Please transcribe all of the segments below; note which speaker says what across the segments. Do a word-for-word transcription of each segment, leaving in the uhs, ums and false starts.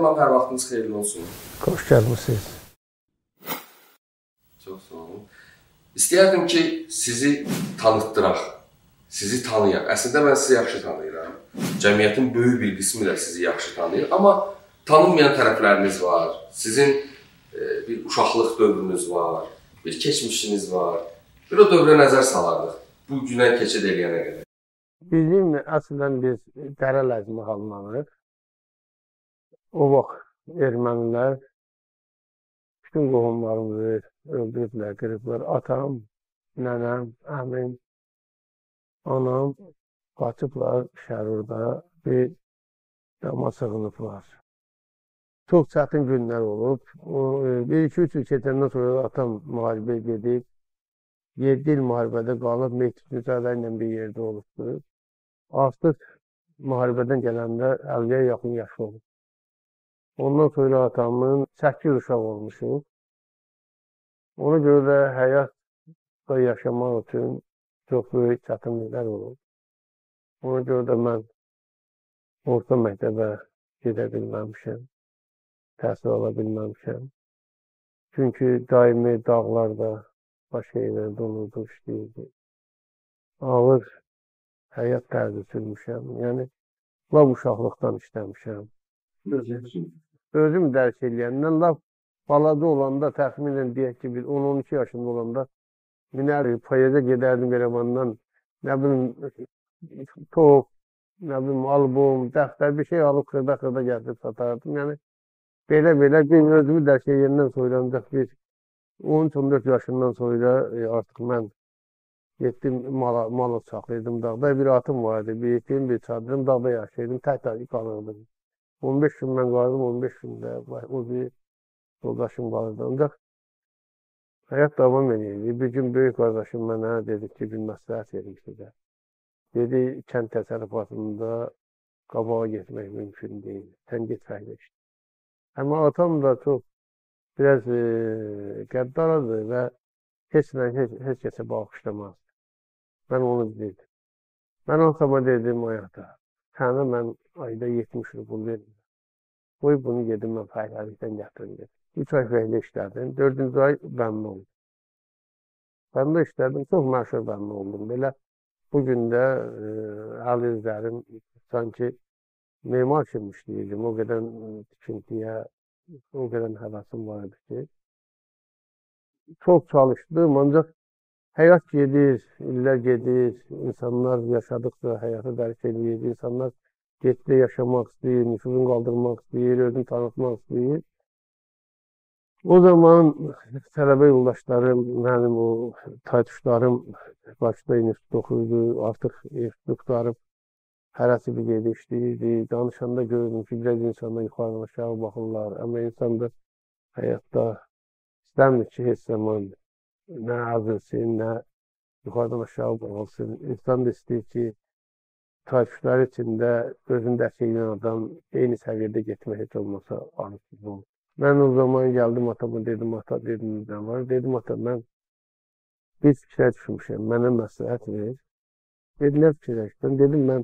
Speaker 1: salam, hər vaxtınız xeyirli olsun.
Speaker 2: Xoş gəlmisiniz.
Speaker 1: Çox sağ olun. İstəyərdim ki, sizi tanıtdıraq, sizi tanıyaq. Əslində mən sizi yaxşı tanıyıram. Cəmiyyətin böyük bir qismi də sizi yaxşı tanıyır. Amma tanınmayan tərəfləriniz var. Sizin e, bir uşaqlıq dövrünüz var, bir keçmişiniz var. Bir o dövrə nəzər salardıq, bu günə keçid eləyənə qədər.
Speaker 2: Bizim əslən biz Dərə Ləzmi hallanırıq. O vaxt ermənilər bütün qohumlarımızı öldürüblər, qırıblar. Atam, nənəm, əmim, anam qaçıblar Şərurda bir dama sığınıblar. Çox çətin günlər olub. bir iki üç il keçəndən sonra atam müharibəyə gedib. yeddi il müharibədə qalıb, Mehdi ilə bir yerdə olubdur. Artıq müharibədən gələndə əlliyə yaxın yaşı olub. Ondan sonra atamın səkkiz uşaq olmuşuq. Ona görə də həyatda yaşamaq üçün çox böyük çətinliklər olub. Ona görə də mən orta məktəbə gedə bilməmişəm, təhsil ala bilməmişəm. Çünki daimi dağlarda, başqa yerlərdə olurdu, işləyirdi. Ağır həyat tərzi sürmüşəm. Yəni, laf uşaqlıqdan işləmişəm. Özüm dərk eləyəndən, laf balaca olanda, təxminən deyək ki, on on iki yaşında olanda minərdik, payaza gedərdim Yerevandan, nə bilim, top, nə bilim, albom, dəftər, bir şey alıb xırda-xırda gətirib satardım. Yəni, belə-belə bir özümü dərk eləyəndən sonra ancaq bir on üç on dörd yaşından sonra artıq mən getdim, mal saxlayırdım dağda. Bir atım vardı, bir etim, bir çadırım, dağda yaşayırdım, tək-tək qalırdım. on beş gün mən qalırdım, on beş gündə o bir yoldaşım qalırdı. Ancaq həyat davam edirdi. Bir gün böyük qardaşım mənə dedi ki, bir məsləhət verim sizə. Dedi, kənd təsərrüfatında qabağa getmək mümkün deyil. Sən get fərqlə işlə. Amma atam da çox biraz e, qəddaradır və heç nə, heç, heç kəsə bağışlamazdı. Mən onu bilirdim. Mən o zaman dedim ayaqda, sənə mən ayda yetmiş rubl verim. Qoy bunu gedim, mən fəhləlikdən gətirim dedim. üç ay fəhlə işlədim, dördüncü ay bəmli oldum. Bəmli işlədim, çox məşhur bəmli oldum. Belə bugün də e, əl izlərim, sanki memar kimi işləyirdim. O qədər tikintiyə, o qədər həvəsim var idi ki. Çox çalışdım, ancaq həyat gedir, illər gedir, insanlar yaşadıqca həyatı dərk edir, insanlar getdi yaşamaq istəyir, nüfuzunu qaldırmaq istəyir, özünü tanıtmaq istəyir. O zaman tələbə yoldaşlarım, mənim o taytuşlarım Bakıda institut oxuyurdu, artıq institut qutarıb hərəsi bir yerdə işləyirdi. Danışanda gördüm ki, biraz insanlar yuxarıdan aşağı baxırlar, amma insan da həyatda istəmir ki, heç zaman nə azılsın, nə yuxarıdan aşağı baxılsın. İnsan da istəyir ki, taytuşlar içində özünü dərk edən adam eyni səviyyədə getmək heç olmasa arzusu olur. Mən o zaman gəldim atama, dedim, ata, dedim, nə var? Dedim, ata, mən bir fikrə düşmüşəm, mənə məsləhət ver. Dedim, nə fikirləşdim? Dedim, mən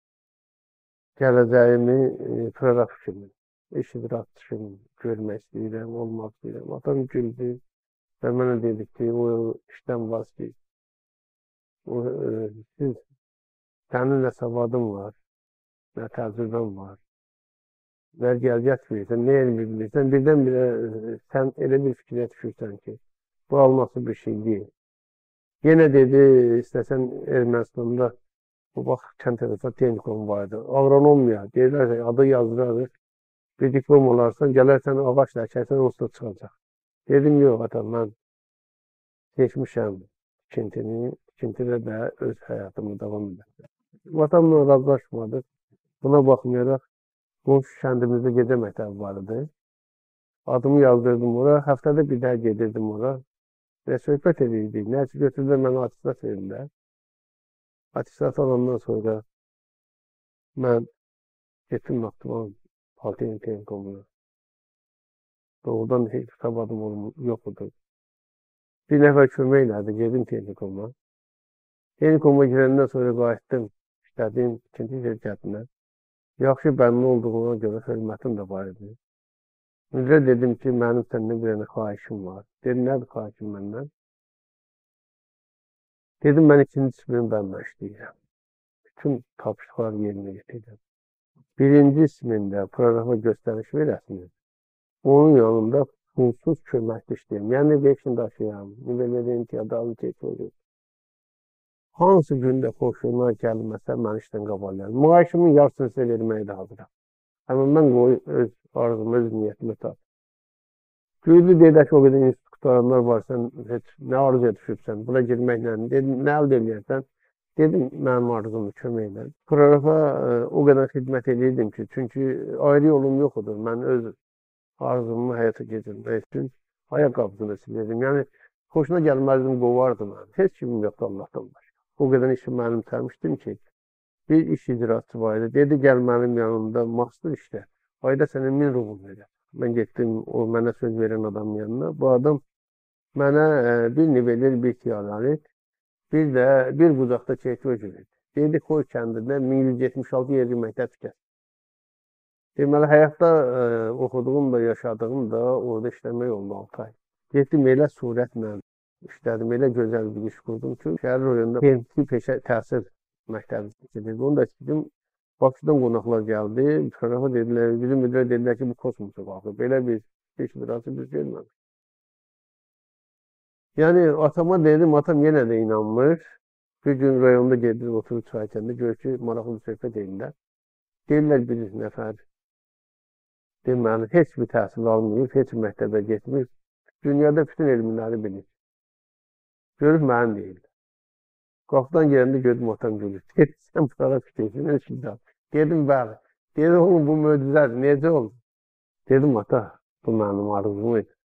Speaker 2: gələcəyimi e, proqraf kimi, eşidir atışım, görmək istəyirəm, olmaq istəyirəm. Atam güldü və mənə dedi ki, o işdən vazgeç. O, e, siz, sənin nə savadın var, nə təcrübən var. Və gəl-gəl verirsən, nə elmi bilirsən, birdən-birə sən elə bir fikrə düşürsən ki, bu alması bir şey deyil. Yenə dedi, istəsən Ermənistanda, bu vaxt kənd təsərrüfatı texnikum vardı, agronomiya, deyirlər ki, adı yazdırarıq, bir diplom olarsan, gələrsən, ağaçla əkərsən, onsuz da çıxacaq. Dedim, yox, ata, mən seçmişəm tikintini, tikintidə də öz həyatımı davam edəcəm. Vatanla razılaşmadıq, buna baxmayaraq, qonşu kəndimizdə gecə məktəbi var idi. Adımı yazdırdım ora, həftədə bir daha gedirdim ora və söhbət edirdik. Nəsə götürdülər, mənə atistat verirlər. Atistat alandan sonra mən getdim Naxçıvan Politexnik Texnikumuna. Doğrudan heç savadım yox idi. Bir nəfər kömək elədi, gedim texnikuma. Texnikuma girəndən sonra qayıtdım, işlədim ikinci şirkətinə. Yaxşı bəmli olduğuna görə hörmətim də var idi. Müdürə dedim ki, mənim səndən bir dənə xahişim var. Dedi, nədir xahişim məndən? Dedim, mən ikinci disiplin bənlə işləyirəm. Bütün tapşırıqları yerinə getirdim. Birinci disiplində proqrama göstəriş verəsiniz. Onun yanında pulsuz köməkli işləyirəm. Yəni, veşin daşıyam, nivelleri imtiyadalı keçiyorum. Hansı gündə xoşuna gəlməsə, mən işdən qabalayam. Maaşımın yarısını sizə verməyə də hazıram. Həmin mən qoy öz arzumu, öz niyyətimi tap. Güydü deyək ki, o qədər institut qutaranlar var, sən heç nə arzuya düşübsən, buna girməklə, dedim, nə əldə eləyərsən? Dedim, mənim arzumdur, kömək edən. Proqrafa o qədər xidmət edirdim ki, çünki ayrı yolum yoxdur. Mən öz arzumu həyata keçirmək üçün ayaqqabısını silirdim. Yəni, xoşuna gəlməzdim, qovardım mən. Heç kimim yoxdur Allahdan başqa. O qədər işi mənim tərmişdim ki, bir iş icraçı var idi. Dedi, gəl mənim yanımda master işlə. Ayda sənə min rubl verir. Mən getdim, o mənə söz verən adamın yanına. Bu adam mənə bir nivelir, bir tiyaları, bir də bir bucaqda çeyki öcü verdi. Dedi, koy kəndində min yüz yetmiş altı yerli məktəb tikər. Deməli, həyatda oxuduğum da, yaşadığım da orada işləmək oldu altı ay. Getdim, elə surətlə işlədim, elə gözəl bir iş qurdum ki, şəhər rayonunda P peşə təhsil məktəbi tikilirdi. Onu da istədim. Bakıdan qonaqlar gəldi. Proqrafa dedilər, bizim müdürə dedilər ki, bu kosmosa qalxır. Belə bir iş birası biz görmədik. Yəni, atama dedim, atam yenə də inanmır. Bir gün rayonda gedir, oturur çay içəndə, görür ki, maraqlı söhbət deyirlər. Deyirlər bir nəfər, deməli, heç bir təhsil almayıb, heç bir məktəbə getmir. Dünyada bütün elmləri bilir. Görüb mənim deyirlər. Qapıdan gələndə gördüm, atam gülür. Dedi, sən proqraf işləyirsən, heç bir daha. Dedim, bəli. Dedi, oğlum, bu möcüzədir, necə oldu? Dedim, ata, bu mənim arzum idi.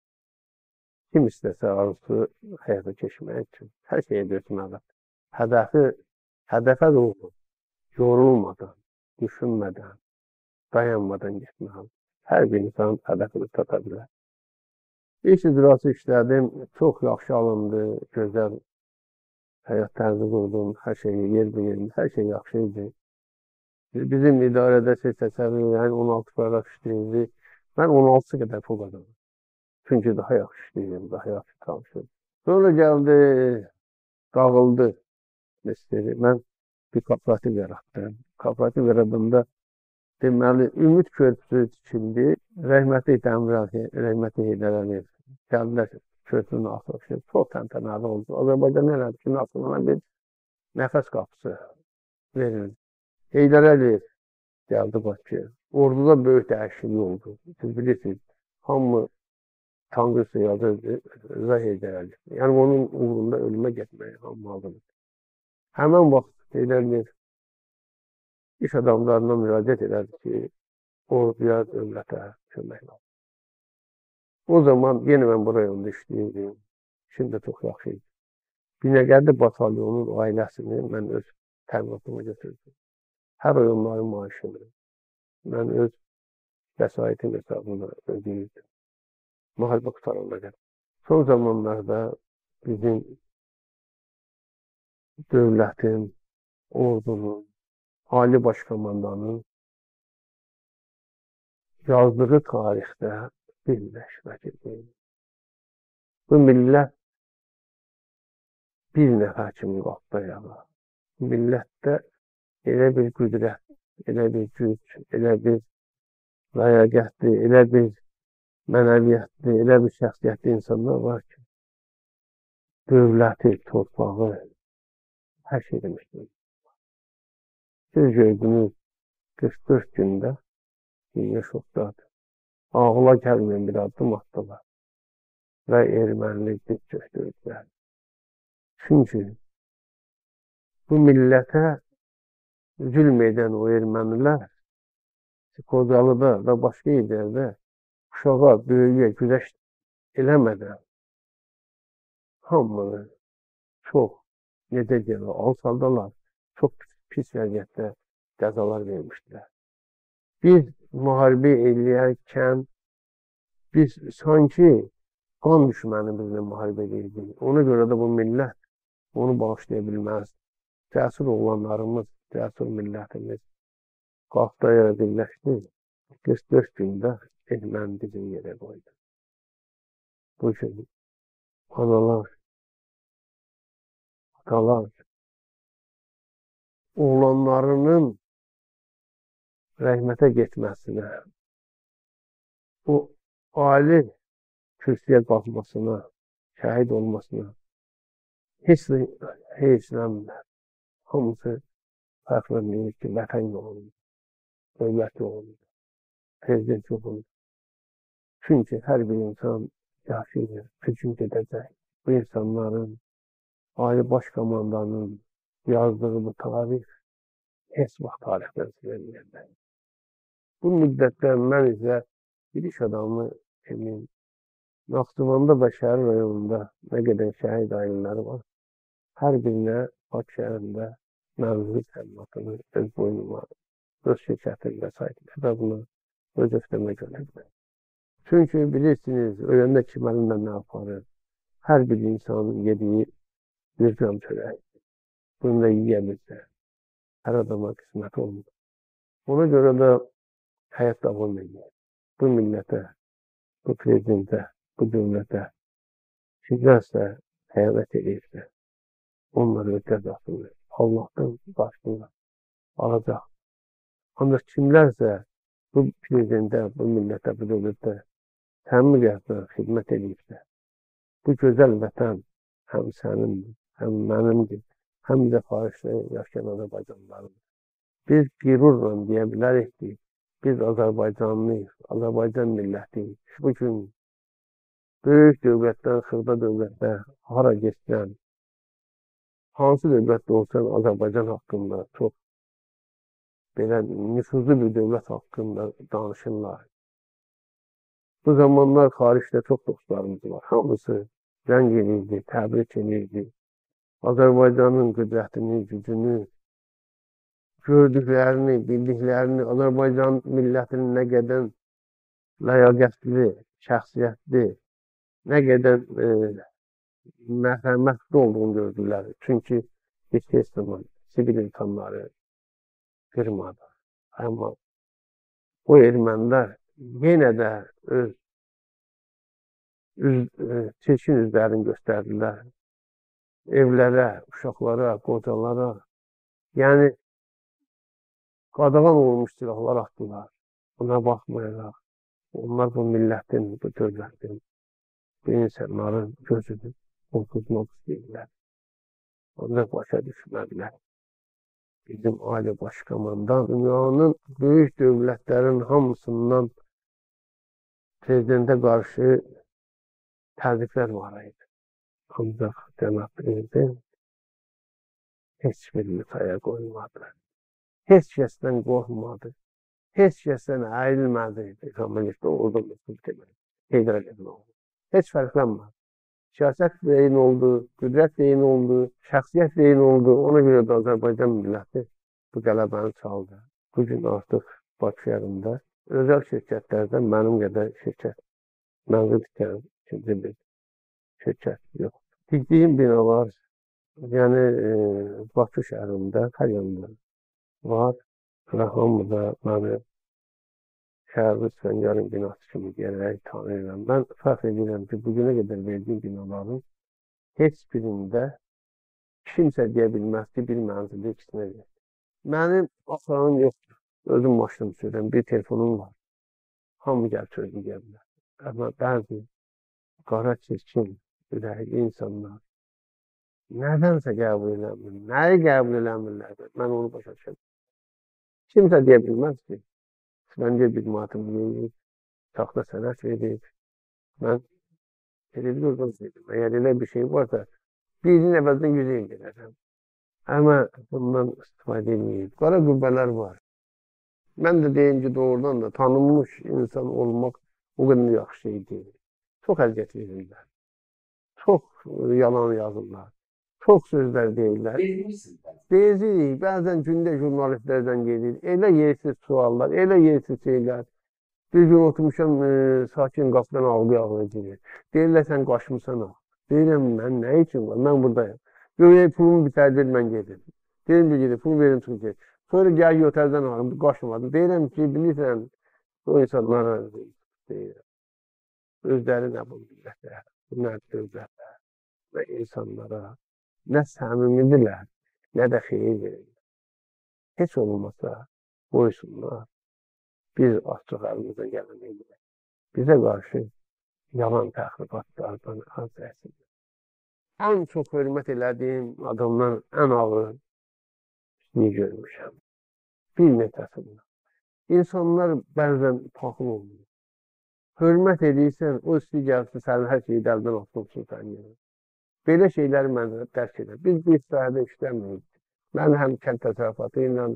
Speaker 2: Kim istəsə arzusu həyata keçmək üçün hər şeyə götürməli. Hədəfi, hədəfə doğru, yorulmadan, düşünmədən, dayanmadan getməli. Hər bir insan hədəfini tata bilər. İş icrası işlədim, çox yaxşı alındı, gözəl həyat tərzi qurdum, hər şeyi yer bir yerim, hər şey yaxşı idi. Bizim idarədə siz təsəvvür edin, on altı proqraf işləyirdi. Mən on altısı qədər pul qazandım. Çünki daha yaxşı işləyirdim, daha yaxşı çalışırdım. Sonra gəldi, dağıldı mesleği. Mən bir kooperativ yaratdım. Kooperativ yaradığımda deməli, Ümid Körpüsü tikildi. Rəhmətli Dəmirəl, rəhmətli Heydər Əliyev gəldilər körpünün açılışı. Çox təntənəli oldu. Azərbaycan elədi ki, açılana bir nəfəs qapısı verildi. Heydər Əliyev gəldi Bakıya. Orduda böyük dəyişiklik oldu. Siz bilirsiniz, hamı Tanrı yazırdı, Rıza Heydər Əliyev. Yəni, onun uğrunda ölümə getməyi hamı alındı. Həmən vaxt Heydər Əliyev iş adamlarına müraciət edərdi ki, orduya, dövlətə kömək lazım. O zaman yenə mən bu rayonda işləyirdim. Şimdi çox yaxşı idi. Binəqədi batalyonun ailəsini mən öz təminatıma götürdüm. Hər ay onların maaşını mən öz vəsaitin hesabına ödəyirdim. Müharibə qutaranda gəldim. Son zamanlarda bizim dövlətin, ordunun, Ali Başkomandanın yazdığı tarixdə birləşmək edir. Bu millət bir nəfər kimi qalxdı ayağa. Millətdə elə bir qüdrət, elə bir güc, elə bir ləyaqətli, elə bir mənəviyyətli, elə bir şəxsiyyətli insanlar var ki, dövləti, torpağı, hər şey deməkdir. Siz gördünüz, qırx dörd gündə dünya şokdadır. Ağla gəlməyən bir addım atdılar və ermənilik diz çöktürdülər. Çünki bu millətə zülm edən o ermənilər Qocalıda və başqa yerlərdə uşağa, böyüyə güzəşt eləmədən hamını çox, necə deyirlər, alçaldalar, çox pis vəziyyətdə cəzalar vermişdilər. Biz müharibə eləyərkən biz sanki qan düşmənimizlə müharibə edirdik. Ona görə də bu millət onu bağışlaya bilməz. Cəsur oğlanlarımız, cəsur millətimiz qalxdaya birləşdi. qırx dörd gündə erməni dizini yerə qoydu. Bu gün analar, atalar, oğlanlarının rəhmətə getməsinə, o ali kürsüyə qalxmasına, şəhid olmasına heç heyslənmir. Hamısı fərqlənir ki, vətən yolunda, dövlət yolunda, prezident yolunda. Çünki hər bir insan yaşayır, bir gün gedəcək. Bu insanların, ali baş komandanın yazdığı bu tarix heç vaxt tarixdən silinməyəcək. Bu müddətdə mən isə bir iş adamı kimi Naxçıvanda və Şəhər rayonunda nə qədər şəhid ailələri var, hər birinə Bakı şəhərində mənzili təminatını öz boynuma, öz şirkətimdə saytı və bunu öz öhdəmə götürdüm. Çünki bilirsiniz, öləndə kim əlində nə aparır? Hər bir insanın yediyi bir gram çörək. Bunu da yiyəmizdə. Hər adama qismət olmur. Ona görə də həyat davam edir. Bu millətə, bu prezidentə, bu dövlətə kimlərsə xəyanət edirsə, onları cəzasını Allahdan başlayır, alacaq. Ancaq kimlərsə bu prezidentə, bu millətə, bu dövlətə təminatla xidmət edirsə, bu gözəl vətən həm sənindir, həm mənimdir, həm də xaricdə yaşayan Azərbaycanlılardır. Biz qürurla deyə bilərik ki, biz Azərbaycanlıyıq, Azərbaycan millətiyik. Bu gün böyük dövlətdən, xırda dövlətdə hara geçsən, hansı dövlətdə olsan Azərbaycan haqqında çox belə nüfuzlu bir dövlət haqqında danışırlar. Bu zamanlar xaricdə çox dostlarımız var. Hamısı zəng edirdi, təbrik edirdi. Azərbaycanın qüdrətini, gücünü, gördüklərini, bildiklərini, Azərbaycan millətinin nə qədər ləyaqətli, şəxsiyyətli, nə qədər e, mərhəmətli olduğunu gördülər. Çünki heç heç zaman sivil insanları qırmadı. Amma bu ermənilər yenə də öz, öz e, çirkin üzlərini göstərdilər. Evlərə, uşaqlara, qocalara, yəni qadağan olmuş silahlar atdılar. Buna baxmayaraq, onlar bu millətin, bu dövlətin, bu insanların gözünü qorxutmaq istəyirlər. Onlar başa düşmədilər. Bizim ali baş komandan dünyanın böyük dövlətlərin hamısından prezidentə qarşı təzyiqlər var idi. Ancaq cənab prezident heç birini saya qoymadı. Heç kəsdən qorxmadı. Heç kəsdən əyilmədi. Peyğəmbərlikdə orada mısır demək. Heydər Əliyev oldu. Heç fərqlənmədi. Siyasət deyin oldu, qüdrət deyin oldu, şəxsiyyət deyin oldu. Ona görə də Azərbaycan milləti bu qələbəni çaldı. Bugün artıq Bakı şəhərində özəl şirkətlərdən mənim qədər şirkət, mənzil tikən ikinci bir şirkət yox. Tikdiyim binalar, yəni e, Bakı şəhərində hər yanında var və hamıda məni şəhərli Səngərin binası kimi gələrək tanıyıram. Mən fəxr edirəm ki, bugünə qədər verdiyim binaların heç birində kimsə deyə bilməz ki, bir mənzildə ikisinə verir. Mənim axıranım yoxdur. Özüm maşınım sürürəm, bir telefonum var. Hamı gəl sözü deyə bilər. Amma bəzi qara çirkin, ürəkli insanlar nədənsə qəbul eləmir, nəyi qəbul eləmirlər? Mən onu başa düşürəm. Kimsə deyə bilməz ki, məncə bir matım yeyib, taxta sənət verib, mən televizordan dedim. Əgər elə bir şey varsa, birinin əvəzdən yüz il gedəcəm. Amma bundan istifadə edməyib. Qara qübbələr var. Mən də deyim ki, doğrudan da tanınmış insan olmaq o qədər yaxşı şey deyil. Çox əziyyət verirlər. Çox yalan yazırlar. Çox sözlər deyirlər. Deyirik, bəzən gündə jurnalistlərdən gedir. Elə yersiz suallar, elə yersiz şeylər. Bir gün oturmuşam, e, sakin qapıdan ağlaya-ağlaya gedir. Deyirlər, sən qaçmışsan ha. Deyirəm, mən nə üçün var? Mən buradayım. Görək, pulumu bitərdir, mən gedim. Deyirəm ki, gedir, pul verim, çıxır gedir. Sonra gəl oteldən alırım, qaçmadım. Deyirəm ki, bilirsən, o insanlara istəyirəm. Özləri nə bu millətə, nə dövlətə və insanlara nə səmimidirlər, nə də xeyir verirlər. Heç olmasa qoysunlar, biz açıq əlimizə gələnəyik. Bizə qarşı yalan təxribatlardan az əsildir. Ən çox hörmət elədiyim adamdan ən ağır işini görmüşəm. Bir neçəsindən. İnsanlar bəzən paxıl olmuyor. Hörmət edirsən, o istəyir gəlsin, sənin hər şeyi dəldən atılsın sən yəni. Belə şeyləri mən dərk edirəm. Biz bir sahədə işləmirik. Mən həm kənd təsərrüfatı ilə,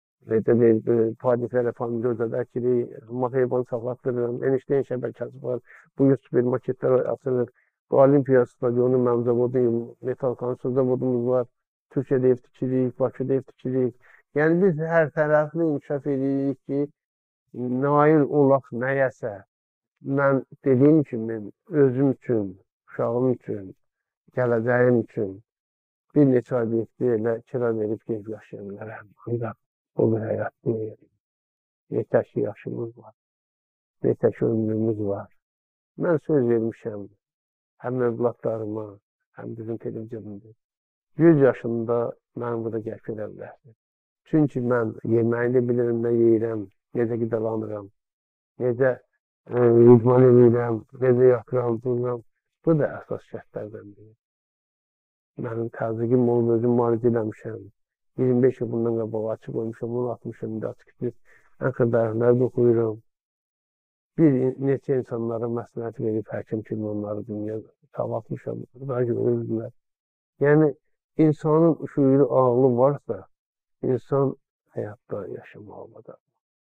Speaker 2: padiflərə, pomidorda əkirik, heyvan saxlatdırıram, enişteyn şəbəkəsi var, bu supermarketlər açılır. Bu Olimpiya stadionu mənim zavodum, metal konstruksiya zavodumuz var, Türkiyədə ev tikirik, Bakıda ev tikirik. Yəni biz hər tərəfli inkişaf edirik ki, nail olaq nəyəsə. Mən dediyim kimi, özüm üçün, uşağım üçün, gələcəyim üçün bir neçə obyekti elə kira verib gelib yaşaya bilərəm. Ancaq o bir həyat deyil. Yetək ki yaşımız var, yetək ki ömrümüz var. Mən söz vermişəm. Həm övladlarıma, həm bizim televizyonumda. yüz yaşında mən burada gəlib gedə bilərdim. Çünki mən yeməyini bilirəm, nə yeyirəm, necə qidalanıram, necə idman edirəm, necə yatıram, dururam. Bu da əsas şərtlərdən biri. Mənim təzyiqim olub, özüm müalicə eləmişəm. iyirmi beş il bundan qabaq açıq qoymuşam, onu atmışam, indi açıq gidib. Ən xırdalıqları da oxuyuram. Bir neçə insanlara məsləhət verib, həkim kimi onları dünyaya sağlatmışam, daha görürlər. Yəni, insanın şüuru, ağlı varsa, insan həyatda yaşamalıdır.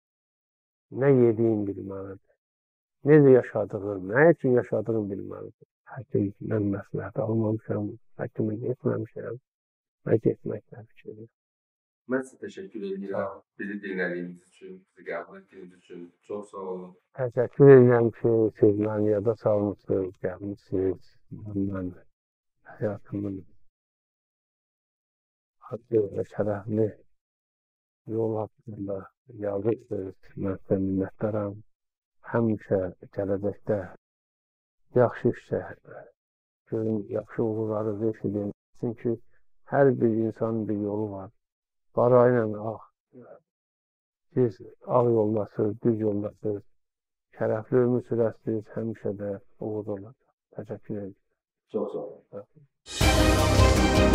Speaker 2: Nə yediyin bilməlidir, necə yaşadığın, nə üçün yaşadığın bilməlidir. Həkimdən məsləhət almamışam, həkimə getməmişəm, və getməklə fikir edirəm.
Speaker 1: Mən sizə təşəkkür edirəm. Bizi dinlədiyiniz üçün, bizi qəbul etdiyiniz üçün çox sağ olun.
Speaker 2: Təşəkkür edirəm ki, siz məni yada salmışsınız, gəlmişsiniz. Mən həyatımın adlı və şərəfli yol haqqında yazırsınız. Mən sizə minnətdaram. Həmişə gələcəkdə yaxşı işlə görün, yaxşı uğurlarınızı eşidin. Çünki hər bir insanın bir yolu var. Qarayla ağ. Siz ağ yoldasınız, düz yoldasınız. Şərəfli ömür sürəsiniz, həmişə də uğurlu olacaq. Təşəkkür edirəm.
Speaker 1: Çox sağ olun.